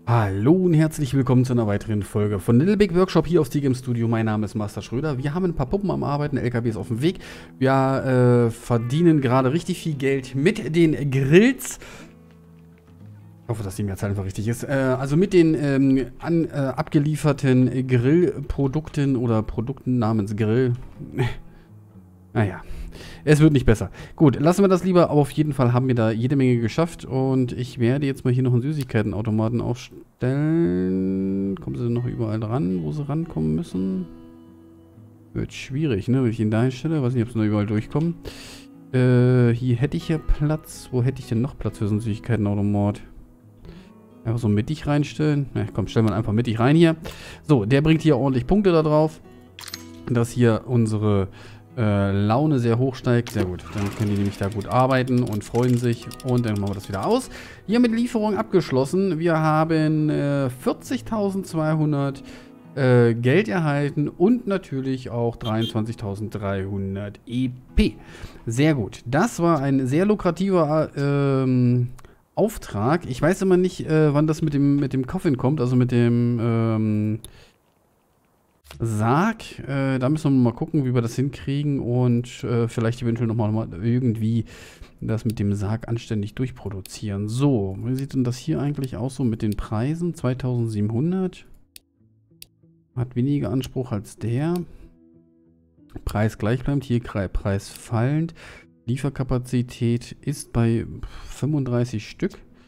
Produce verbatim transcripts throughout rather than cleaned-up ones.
Hallo und herzlich willkommen zu einer weiteren Folge von Little Big Workshop hier auf Steak im Studio. Mein Name ist Master Schröder. Wir haben ein paar Puppen am Arbeiten, L K Ws auf dem Weg. Wir äh, verdienen gerade richtig viel Geld mit den Grills. Ich hoffe, dass die Mehrzahl einfach richtig ist. Äh, also mit den ähm, an, äh, abgelieferten Grillprodukten oder Produkten namens Grill. Naja. Es wird nicht besser. Gut, lassen wir das lieber, aber auf jeden Fall haben wir da jede Menge geschafft und ich werde jetzt mal hier noch einen Süßigkeitenautomaten aufstellen. Kommen sie denn noch überall dran, wo sie rankommen müssen? Wird schwierig, ne, wenn ich ihn da hinstelle. Weiß nicht, ob sie noch überall durchkommen. Äh, hier hätte ich ja Platz. Wo hätte ich denn noch Platz für so einen Süßigkeitenautomat? Einfach so mittig reinstellen. Na komm, stellen wir einfach mittig rein hier. So, der bringt hier ordentlich Punkte da drauf. Dass hier unsere Äh, Laune sehr hoch steigt. Sehr gut. Dann können die nämlich da gut arbeiten und freuen sich. Und dann machen wir das wieder aus. Hier mit Lieferung abgeschlossen. Wir haben äh, vierzigtausendzweihundert äh, Geld erhalten und natürlich auch dreiundzwanzigtausenddreihundert E P. Sehr gut. Das war ein sehr lukrativer ähm, Auftrag. Ich weiß immer nicht, äh, wann das mit dem, mit dem Coffin kommt. Also mit dem ähm, Sarg, äh, da müssen wir mal gucken, wie wir das hinkriegen und äh, vielleicht eventuell nochmal noch mal irgendwie das mit dem Sarg anständig durchproduzieren. So, wie sieht denn das hier eigentlich aus so mit den Preisen? zweitausendsiebenhundert. Hat weniger Anspruch als der. Preis gleichbleibend, hier Preis fallend. Lieferkapazität ist bei fünfunddreißig Stück.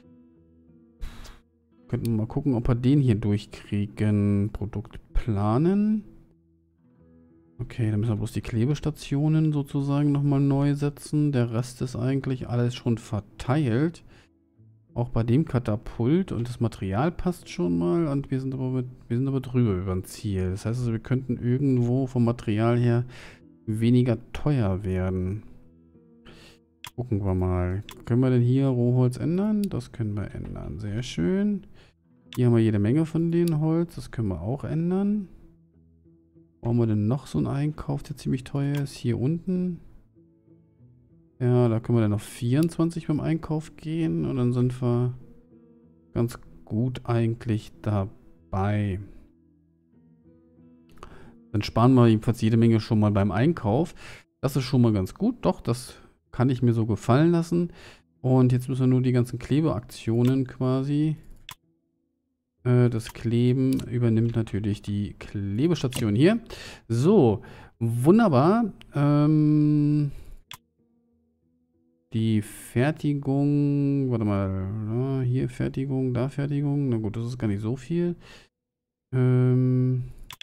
Könnten wir mal gucken, ob wir den hier durchkriegen. Produkt planen. Okay, dann müssen wir bloß die Klebestationen sozusagen nochmal neu setzen. Der Rest ist eigentlich alles schon verteilt. Auch bei dem Katapult. Und das Material passt schon mal. Und wir sind aber, mit, wir sind aber drüber über dem Ziel. Das heißt also, wir könnten irgendwo vom Material her weniger teuer werden. Gucken wir mal. Können wir denn hier Rohholz ändern? Das können wir ändern. Sehr schön. Hier haben wir jede Menge von den Holz. Das können wir auch ändern. Brauchen wir denn noch so einen Einkauf, der ziemlich teuer ist? Hier unten. Ja, da können wir dann auf vierundzwanzig beim Einkauf gehen. Und dann sind wir ganz gut eigentlich dabei. Dann sparen wir jedenfalls jede Menge schon mal beim Einkauf. Das ist schon mal ganz gut. Doch, das kann ich mir so gefallen lassen. Und jetzt müssen wir nur die ganzen Klebeaktionen quasi. Äh, das Kleben übernimmt natürlich die Klebestation hier. So, wunderbar. Ähm, die Fertigung, warte mal, hier Fertigung, da Fertigung. Na gut, das ist gar nicht so viel. Ähm,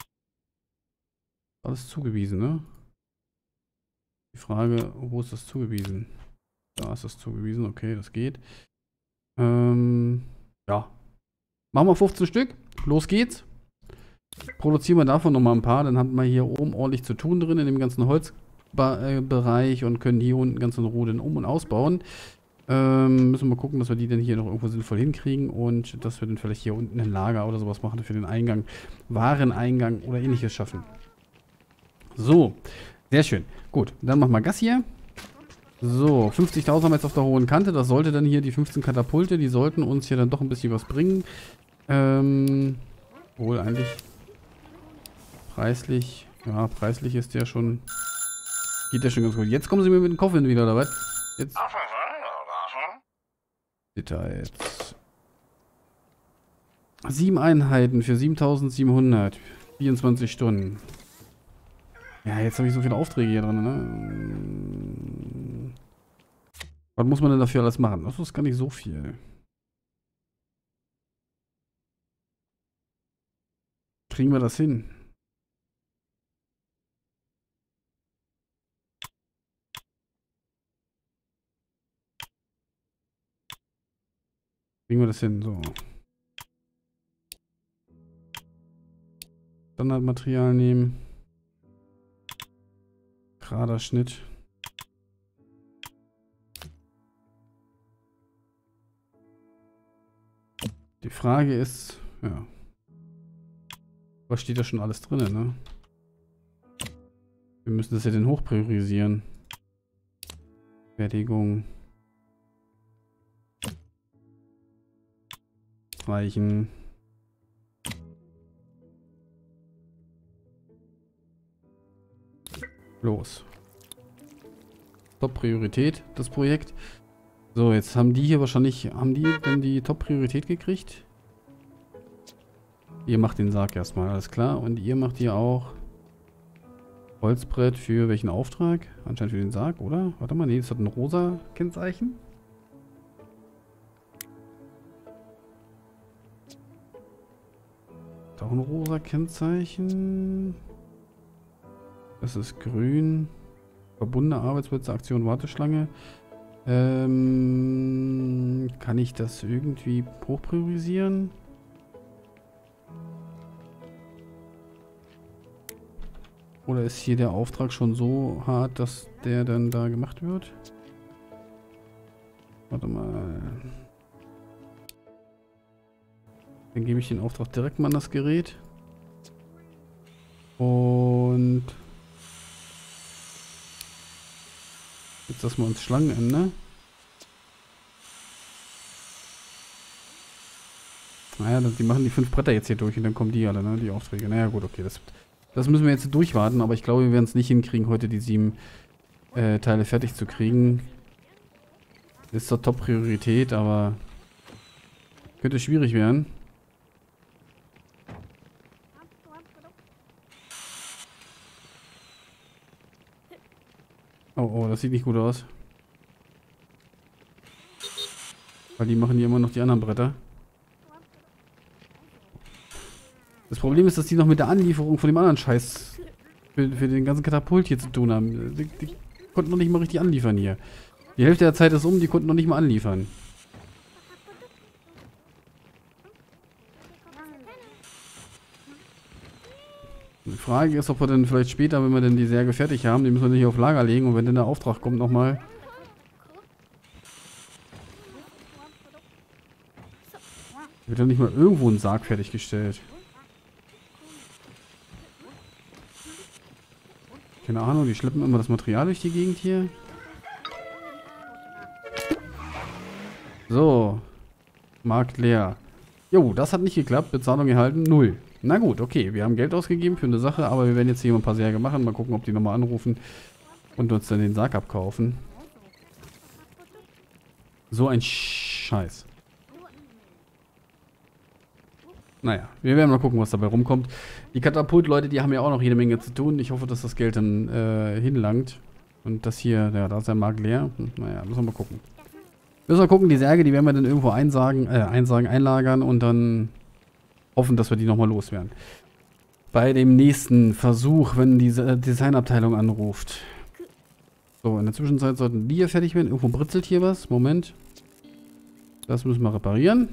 alles zugewiesen, ne? Die Frage, wo ist das zugewiesen? Da ist das zugewiesen, okay, das geht. Ähm, ja. Machen wir fünfzehn Stück. Los geht's. Produzieren wir davon nochmal ein paar. Dann haben wir hier oben ordentlich zu tun drin in dem ganzen Holzbereich und können hier unten ganz in Ruhe den Um- und Ausbauen. Ähm, müssen wir mal gucken, dass wir die dann hier noch irgendwo sinnvoll hinkriegen und dass wir dann vielleicht hier unten ein Lager oder sowas machen für den Eingang, Wareneingang oder ähnliches schaffen. So, sehr schön. Gut, dann machen wir Gas hier. So, fünfzigtausend haben wir jetzt auf der hohen Kante. Das sollte dann hier die fünfzehn Katapulte, die sollten uns hier dann doch ein bisschen was bringen. Ähm, wohl eigentlich preislich, ja, preislich ist der schon, geht der schon ganz gut. Jetzt kommen sie mir mit dem Coffin wieder, oder was? Jetzt. Details. Sieben Einheiten für siebentausendsiebenhundert. vierundzwanzig Stunden. Ja, jetzt habe ich so viele Aufträge hier drin, ne? Was muss man denn dafür alles machen? Das ist gar nicht so viel. Kriegen wir das hin? Kriegen wir das hin? So. Standardmaterial nehmen. Gerader Schnitt. Die Frage ist, ja. Was steht da schon alles drin, ne? Wir müssen das ja dann hoch priorisieren. Fertigung. Reichen. Los. Top-Priorität, das Projekt. So, jetzt haben die hier wahrscheinlich, haben die denn die Top-Priorität gekriegt? Ihr macht den Sarg erstmal, alles klar. Und ihr macht hier auch Holzbrett für welchen Auftrag? Anscheinend für den Sarg, oder? Warte mal, nee, das hat ein rosa Kennzeichen. Auch ein rosa Kennzeichen. Das ist grün. Verbundene Arbeitsplätze, Aktion, Warteschlange. Ähm, kann ich das irgendwie hochpriorisieren? Oder ist hier der Auftrag schon so hart, dass der dann da gemacht wird? Warte mal. Dann gebe ich den Auftrag direkt mal an das Gerät. Und jetzt das mal ins Schlangenende. Naja, die machen die fünf Bretter jetzt hier durch und dann kommen die alle, ne? Die Aufträge. Naja, gut, okay. Das, das müssen wir jetzt durchwarten, aber ich glaube, wir werden es nicht hinkriegen, heute die sieben äh, Teile fertig zu kriegen. Ist zwar Top-Priorität, aber könnte schwierig werden. Oh, oh, das sieht nicht gut aus. Weil die machen hier immer noch die anderen Bretter. Das Problem ist, dass die noch mit der Anlieferung von dem anderen Scheiß für, für den ganzen Katapult hier zu tun haben. Die, die konnten noch nicht mal richtig anliefern hier. Die Hälfte der Zeit ist um, die konnten noch nicht mal anliefern. Die Frage ist, ob wir dann vielleicht später, wenn wir dann die Särge fertig haben, die müssen wir nicht auf Lager legen und wenn dann der Auftrag kommt nochmal. Wird dann nicht mal irgendwo ein Sarg fertiggestellt. Keine Ahnung, die schleppen immer das Material durch die Gegend hier. So. Markt leer. Jo, das hat nicht geklappt. Bezahlung erhalten, null. Na gut, okay. Wir haben Geld ausgegeben für eine Sache, aber wir werden jetzt hier ein paar Särge machen. Mal gucken, ob die nochmal anrufen und uns dann den Sarg abkaufen. So ein Scheiß. Naja, wir werden mal gucken, was dabei rumkommt. Die Katapult-Leute, die haben ja auch noch jede Menge zu tun. Ich hoffe, dass das Geld dann äh, hinlangt. Und das hier, ja, da ist der Markt leer. Hm, naja, müssen wir mal gucken. Müssen wir gucken, die Särge, die werden wir dann irgendwo einsagen, äh, einsagen, einlagern und dann hoffen, dass wir die nochmal loswerden. Bei dem nächsten Versuch, wenn diese Designabteilung anruft. So, in der Zwischenzeit sollten die hier fertig werden. Irgendwo britzelt hier was. Moment. Das müssen wir reparieren.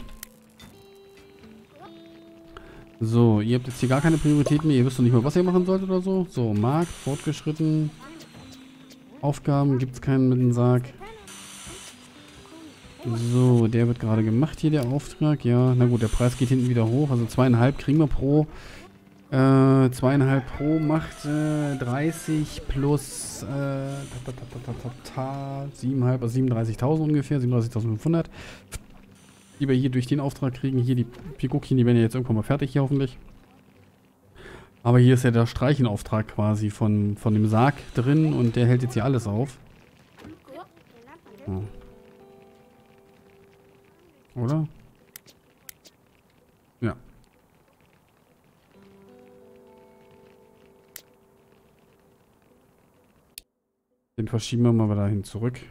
So, ihr habt jetzt hier gar keine Priorität mehr. Ihr wisst doch nicht mal, was ihr machen sollt oder so. So, Markt, fortgeschritten. Aufgaben, gibt es keinen mit dem Sarg. So, der wird gerade gemacht hier, der Auftrag. Ja, na gut, der Preis geht hinten wieder hoch. Also zweieinhalb kriegen wir pro. Äh, zweieinhalb pro macht äh, dreißig plus äh, siebeneinhalb, also siebenunddreißigtausend ungefähr, siebenunddreißigtausendfünfhundert. Die wir hier durch den Auftrag kriegen. Hier die Piguckchen, die werden ja jetzt irgendwann mal fertig hier hoffentlich. Aber hier ist ja der Streichenauftrag quasi von, von dem Sarg drin und der hält jetzt hier alles auf. Ja. Oder? Ja. Den verschieben wir mal dahin zurück.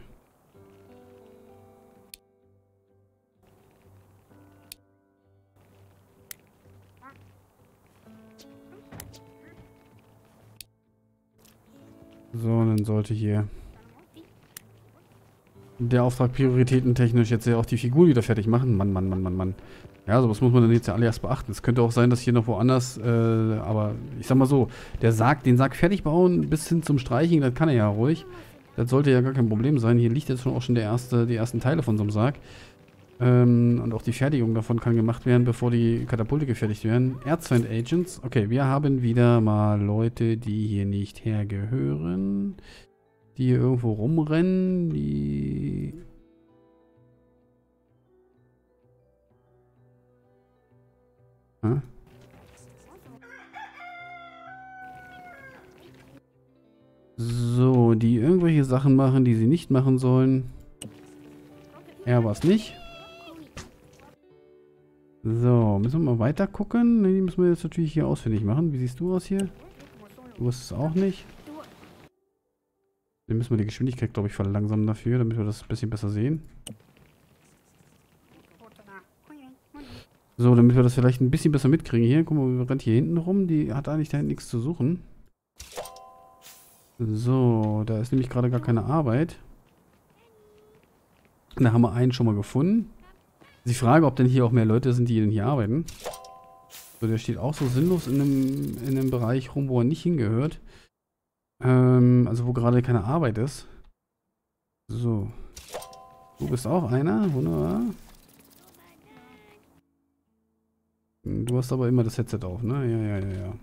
So, dann sollte hier der Auftrag prioritätentechnisch jetzt ja auch die Figur wieder fertig machen. Mann, Mann, Mann, Mann, Mann. Ja, sowas muss man dann jetzt ja alle erst beachten. Es könnte auch sein, dass hier noch woanders, äh, aber ich sag mal so, der Sarg, den Sarg fertig bauen bis hin zum Streichen, das kann er ja ruhig. Das sollte ja gar kein Problem sein. Hier liegt jetzt schon auch schon der erste, die ersten Teile von so einem Sarg. Ähm, und auch die Fertigung davon kann gemacht werden, bevor die Katapulte gefertigt werden. Erzfeind Agents. Okay, wir haben wieder mal Leute, die hier nicht hergehören. Die hier irgendwo rumrennen. Die... Hä? die irgendwelche Sachen machen, die sie nicht machen sollen. Er war es nicht. So, müssen wir mal weiter gucken. Ne, die müssen wir jetzt natürlich hier ausfindig machen. Wie siehst du aus hier? Du wirst es auch nicht. Dann müssen wir die Geschwindigkeit, glaube ich, verlangsamen dafür, damit wir das ein bisschen besser sehen. So, damit wir das vielleicht ein bisschen besser mitkriegen. Hier, guck mal, wir rennt hier hinten rum. Die hat eigentlich da hinten nichts zu suchen. So, da ist nämlich gerade gar keine Arbeit. Da haben wir einen schon mal gefunden. Die Frage, ob denn hier auch mehr Leute sind, die denn hier arbeiten. So, der steht auch so sinnlos in einem, in einem Bereich rum, wo er nicht hingehört. Ähm, also wo gerade keine Arbeit ist. So. Du bist auch einer, wunderbar. Du hast aber immer das Headset auf, ne? Ja, ja, ja, ja.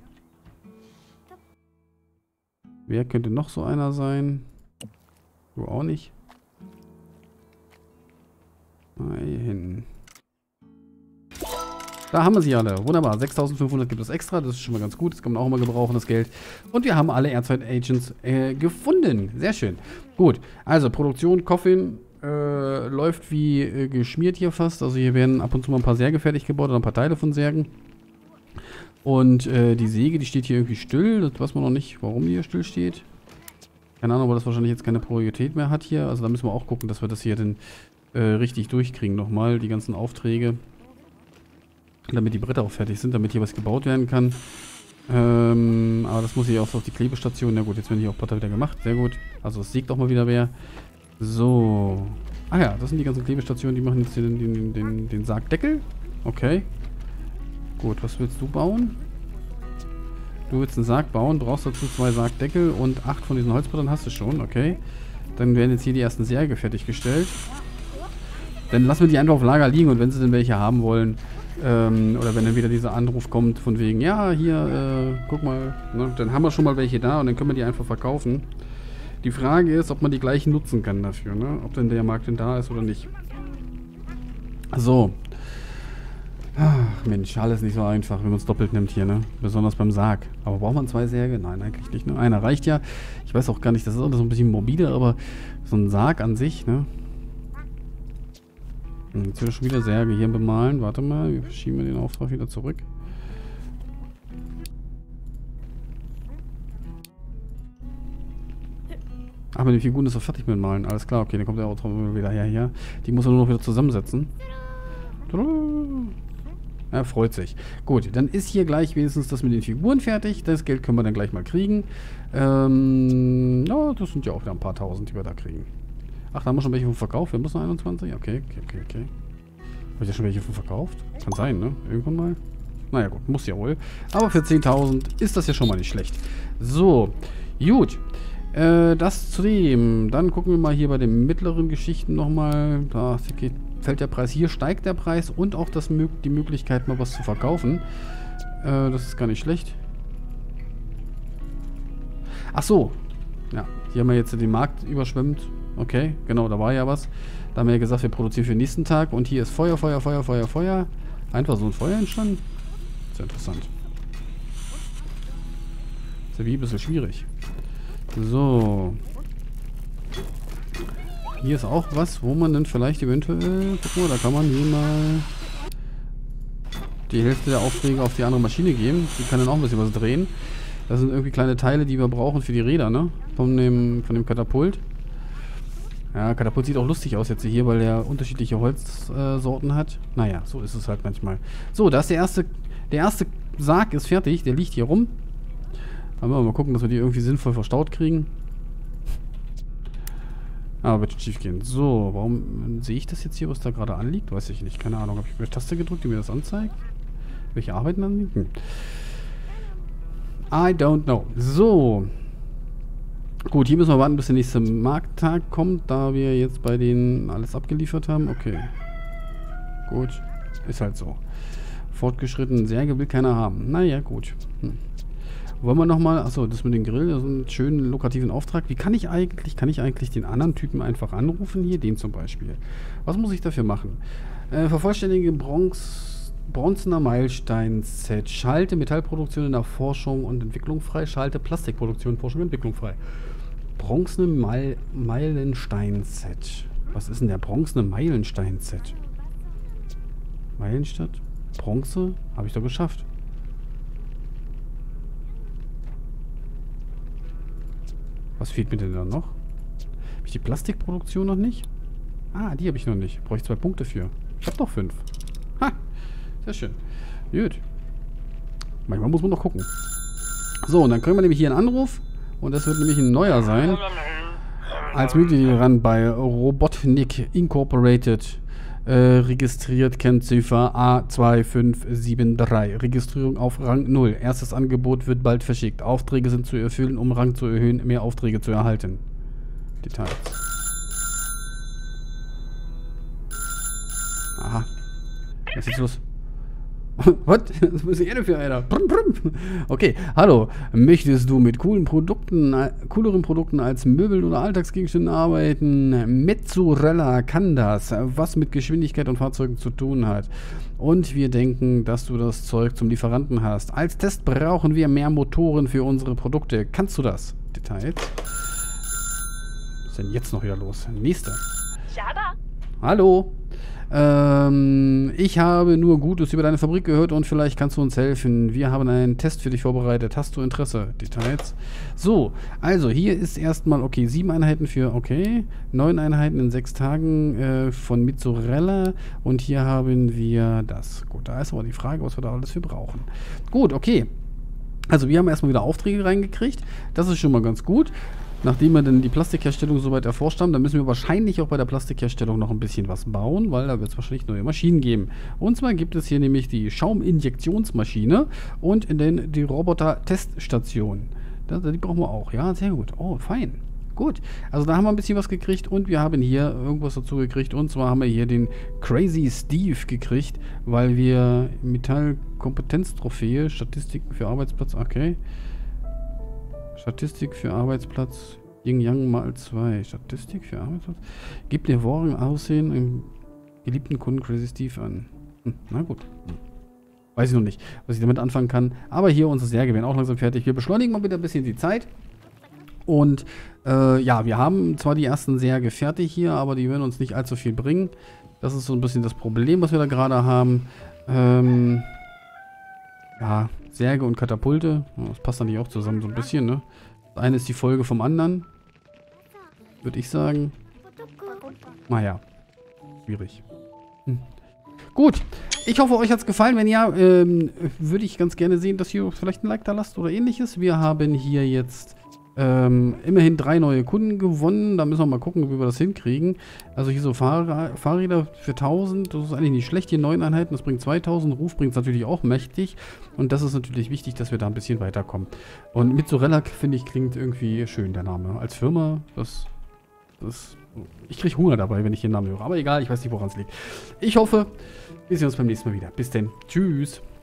Wer könnte noch so einer sein? Du auch nicht. Ah, hier hinten. Da haben wir sie alle. Wunderbar. sechstausendfünfhundert gibt es extra. Das ist schon mal ganz gut. Das kann man auch immer gebrauchen, das Geld. Und wir haben alle Erzeit-Agents äh, gefunden. Sehr schön. Gut. Also, Produktion, Coffin äh, läuft wie äh, geschmiert hier fast. Also, hier werden ab und zu mal ein paar Särge fertig gebaut oder ein paar Teile von Särgen. Und äh, die Säge, die steht hier irgendwie still. Das weiß man noch nicht, warum die hier still steht. Keine Ahnung, aber das wahrscheinlich jetzt keine Priorität mehr hat hier. Also, da müssen wir auch gucken, dass wir das hier dann äh, richtig durchkriegen nochmal. Die ganzen Aufträge. Damit die Bretter auch fertig sind, damit hier was gebaut werden kann. Ähm, aber das muss ich auch auf die Klebestation. Na gut, jetzt werden hier auch Bretter wieder gemacht. Sehr gut. Also es siegt auch mal wieder wer. So. Ah ja, das sind die ganzen Klebestationen, die machen jetzt hier den, den, den, den Sargdeckel. Okay. Gut, was willst du bauen? Du willst einen Sarg bauen, brauchst dazu zwei Sargdeckel und acht von diesen Holzbrettern hast du schon. Okay. Dann werden jetzt hier die ersten Särge fertiggestellt. Dann lassen wir die einfach auf Lager liegen und wenn sie denn welche haben wollen, Ähm, oder wenn dann wieder dieser Anruf kommt von wegen, ja, hier, äh, guck mal, ne, dann haben wir schon mal welche da und dann können wir die einfach verkaufen. Die Frage ist, ob man die gleichen nutzen kann dafür, ne? Ob denn der Markt denn da ist oder nicht. So. Ach, Mensch, alles nicht so einfach, wenn man es doppelt nimmt hier, ne? Besonders beim Sarg. Aber braucht man zwei Särge? Nein, eigentlich nicht, ne? Einer reicht ja. Ich weiß auch gar nicht, das ist alles so ein bisschen morbide, aber so ein Sarg an sich, ne? Jetzt wird schon wieder Särge hier bemalen. Warte mal, wir verschieben den Auftrag wieder zurück. Ach, mit den Figuren ist er fertig mit dem Malen. Alles klar, okay, dann kommt der Auftrag wieder her, hier. Die muss er nur noch wieder zusammensetzen. Er freut sich. Gut, dann ist hier gleich wenigstens das mit den Figuren fertig. Das Geld können wir dann gleich mal kriegen. Ähm, ja, das sind ja auch wieder ein paar Tausend, die wir da kriegen. Ach, da haben wir schon welche vom Verkauf. Wir haben bloß noch einundzwanzig. Okay, okay, okay, okay. Habe ich ja schon welche vom Verkauf? Kann sein, ne? Irgendwann mal. Naja, gut, muss ja wohl. Aber für zehntausend ist das ja schon mal nicht schlecht. So, gut. Äh, das zu dem. Dann gucken wir mal hier bei den mittleren Geschichten nochmal. Da geht, fällt der Preis. Hier steigt der Preis und auch das, die Möglichkeit, mal was zu verkaufen. Äh, das ist gar nicht schlecht. Ach so. Ja, hier haben wir jetzt den Markt überschwemmt. Okay, genau, da war ja was. Da haben wir ja gesagt, wir produzieren für den nächsten Tag. Und hier ist Feuer, Feuer, Feuer, Feuer, Feuer. Einfach so ein Feuer entstanden. Sehr interessant. Ist ja wie ein bisschen schwierig. So. Hier ist auch was, wo man dann vielleicht eventuell... Guck mal, da kann man hier mal die Hälfte der Aufträge auf die andere Maschine geben. Die kann dann auch ein bisschen was drehen. Das sind irgendwie kleine Teile, die wir brauchen für die Räder, ne? Von dem, von dem Katapult. Ja, Katapult sieht auch lustig aus jetzt hier, weil der unterschiedliche Holzsorten äh, hat. Naja, so ist es halt manchmal. So, da ist der erste, der erste Sarg ist fertig. Der liegt hier rum. Dann wollen wir mal gucken, dass wir die irgendwie sinnvoll verstaut kriegen. Aber wird schon schief gehen. So, warum sehe ich das jetzt hier, was da gerade anliegt? Weiß ich nicht. Keine Ahnung. Habe ich eine Taste gedrückt, die mir das anzeigt? Welche Arbeiten anliegen? Hm. I don't know. So. Gut, hier müssen wir warten, bis der nächste Markttag kommt, da wir jetzt bei denen alles abgeliefert haben. Okay. Gut. Ist halt so. Fortgeschritten, Särge will keiner haben. Naja, gut. Hm. Wollen wir nochmal... Achso, das mit dem Grill, das ist ein schönen lukrativen Auftrag. Wie kann ich eigentlich... Kann ich eigentlich den anderen Typen einfach anrufen? Hier, den zum Beispiel. Was muss ich dafür machen? Äh, vervollständige Bronze... Bronzener Meilenstein-Set. Schalte Metallproduktion in der Forschung und Entwicklung frei. Schalte Plastikproduktion, Forschung und Entwicklung frei. Bronzene Mal Meilenstein-Set. Was ist denn der bronzene Meilenstein-Set? Meilenstadt? Bronze? Habe ich doch geschafft. Was fehlt mir denn da noch? Habe ich die Plastikproduktion noch nicht? Ah, die habe ich noch nicht. Brauche ich zwei Punkte für. Ich habe noch fünf. Ha! Sehr schön. Gut. Manchmal muss man noch gucken. So, und dann kriegen wir nämlich hier einen Anruf. Und das wird nämlich ein neuer sein. Als Mitglied bei Robotnik Incorporated. Äh, registriert Kennziffer A zwei fünf sieben drei. Registrierung auf Rang null. Erstes Angebot wird bald verschickt. Aufträge sind zu erfüllen, um Rang zu erhöhen, mehr Aufträge zu erhalten. Details. Aha. Was ist jetzt los? Was? Was muss ich denn für einer? Brumm, brumm. Okay, hallo. Möchtest du mit coolen Produkten, äh, cooleren Produkten als Möbeln oder Alltagsgegenständen arbeiten? Mezzurella kann das, was mit Geschwindigkeit und Fahrzeugen zu tun hat. Und wir denken, dass du das Zeug zum Lieferanten hast. Als Test brauchen wir mehr Motoren für unsere Produkte. Kannst du das? Details. Was ist denn jetzt noch wieder los? Nächster. Hallo. Ähm, ich habe nur Gutes über deine Fabrik gehört und vielleicht kannst du uns helfen. Wir haben einen Test für dich vorbereitet. Hast du Interesse? Details. So, also hier ist erstmal, okay, sieben Einheiten für, okay, neun Einheiten in sechs Tagen äh, von Mezzurella und hier haben wir das. Gut, da ist aber die Frage, was wir da alles für brauchen. Gut, okay. Also wir haben erstmal wieder Aufträge reingekriegt. Das ist schon mal ganz gut. Nachdem wir dann die Plastikherstellung soweit erforscht haben, dann müssen wir wahrscheinlich auch bei der Plastikherstellung noch ein bisschen was bauen, weil da wird es wahrscheinlich neue Maschinen geben. Und zwar gibt es hier nämlich die Schauminjektionsmaschine und dann die Roboter-Teststation. Die brauchen wir auch, ja, sehr gut. Oh, fein. Gut, also da haben wir ein bisschen was gekriegt und wir haben hier irgendwas dazu gekriegt. Und zwar haben wir hier den Crazy Steve gekriegt, weil wir Metallkompetenztrophäe, Statistiken für Arbeitsplatz, okay. Statistik für Arbeitsplatz, Yin Yang mal zwei. Statistik für Arbeitsplatz. Gib dir Wohren Aussehen im geliebten Kunden Crazy Steve an. Hm, na gut. Weiß ich noch nicht, was ich damit anfangen kann. Aber hier unsere Serie werden auch langsam fertig. Wir beschleunigen mal wieder ein bisschen die Zeit. Und äh, ja, wir haben zwar die ersten Särge fertig hier, aber die werden uns nicht allzu viel bringen. Das ist so ein bisschen das Problem, was wir da gerade haben. Ähm, ja, Särge und Katapulte. Das passt dann nicht auch zusammen so ein bisschen, ne? Das eine ist die Folge vom anderen. Würde ich sagen. Naja. Schwierig. Hm. Gut. Ich hoffe, euch hat es gefallen. Wenn ja, ähm, würde ich ganz gerne sehen, dass ihr vielleicht ein Like da lasst oder ähnliches. Wir haben hier jetzt ähm, immerhin drei neue Kunden gewonnen. Da müssen wir mal gucken, wie wir das hinkriegen. Also hier so Fahr Fahrräder für tausend. Das ist eigentlich nicht schlecht. Hier neun Einheiten, das bringt zweitausend. Ruf bringt es natürlich auch mächtig. Und das ist natürlich wichtig, dass wir da ein bisschen weiterkommen. Und Mezzurella, finde ich, klingt irgendwie schön, der Name. Als Firma, das... das ich kriege Hunger dabei, wenn ich den Namen höre. Aber egal, ich weiß nicht, woran es liegt. Ich hoffe, wir sehen uns beim nächsten Mal wieder. Bis denn. Tschüss.